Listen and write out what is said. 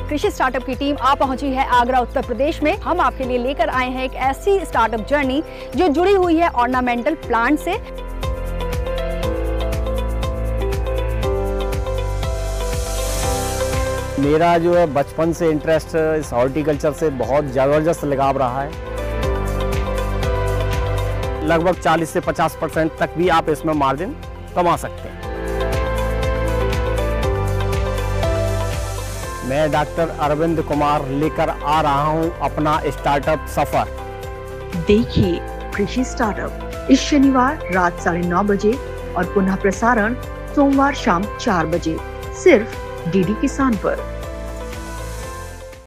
कृषि स्टार्टअप की टीम आ पहुंची है आगरा उत्तर प्रदेश में। हम आपके लिए लेकर आए हैं एक ऐसी स्टार्टअप जर्नी जो जुड़ी हुई है ऑर्नामेंटल प्लांट से। मेरा जो है बचपन से इंटरेस्ट इस हॉर्टिकल्चर से बहुत ज़बरदस्त लगाव रहा है। लगभग 40 से 50% तक भी आप इसमें मार्जिन कमा सकते हैं। मैं डॉक्टर अरविंद कुमार लेकर आ रहा हूं अपना स्टार्टअप सफर। देखिए कृषि स्टार्टअप इस शनिवार रात 9:30 बजे और पुनः प्रसारण सोमवार शाम 4 बजे सिर्फ डीडी किसान पर।